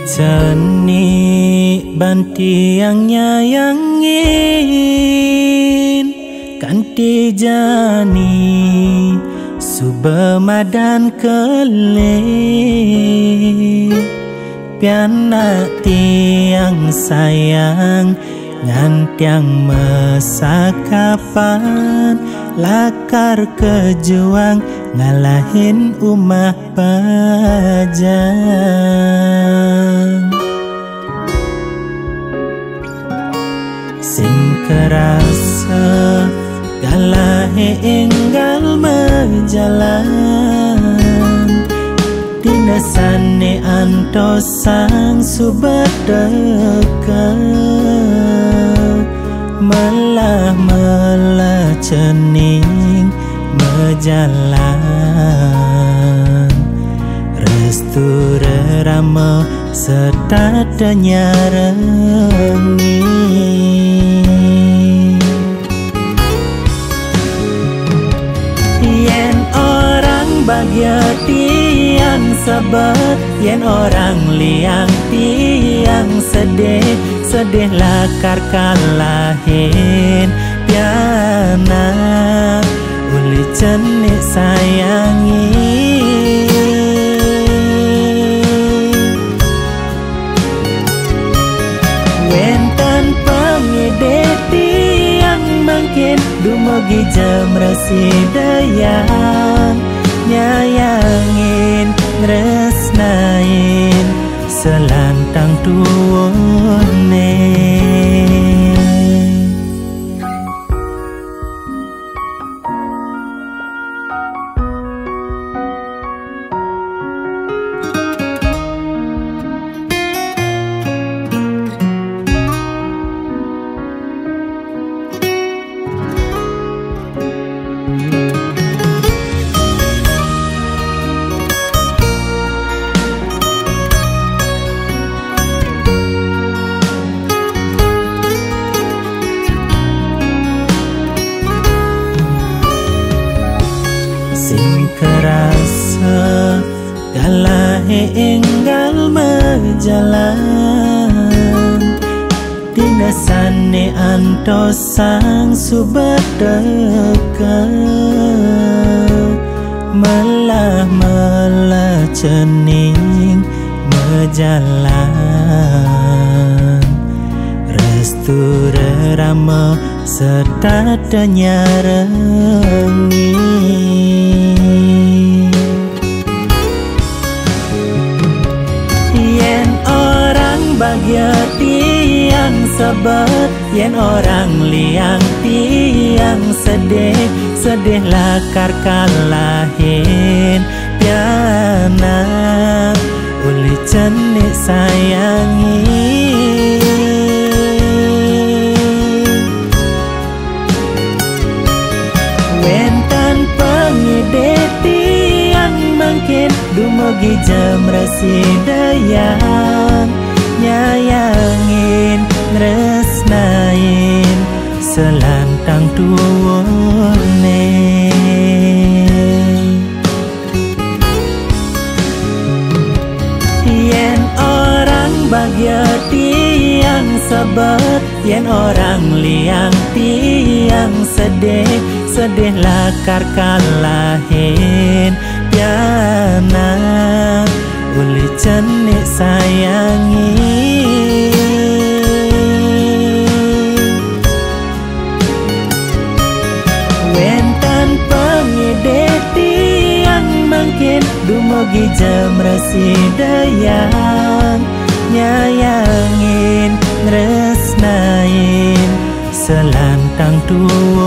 ceni banti yang nyayangin kanti jani subemadan kele piana tiang sayang ngantiang mesakapan lakar kejuang ngalahin umah pajang sing kerasa galahe enggal menjalan dinasane antosang subedeka melah cening mejalan restu rerama setadanya rengi yen orang bahagia tiang sabar yen orang liang tiang sedih sedih lakar kalahin piana uli cenik sayangi wentan pengide tiang mungkin dumugi jam residayang nyayangin ngresnain selantang tuone sing kerasa galahe enggal menjalan dinasane antosang subedeka melah cening mejalan restu rerama setadanya rengi yen orang bahagia tiang sabar yen orang liang tiang sedih sedih lakar kalahin piana uli cenik sayangi wentan pengide tiang mungkin dumugi jam residayang nyayangin ngresnain selantang tuone yen orang bahagia tiang sabar yen orang liang tiang sedih sedih lakar kalahin piana uli cenik sayangi wentan pengide tiang mungkin dumugi jam residayang nyayangin ngresnain selantang tua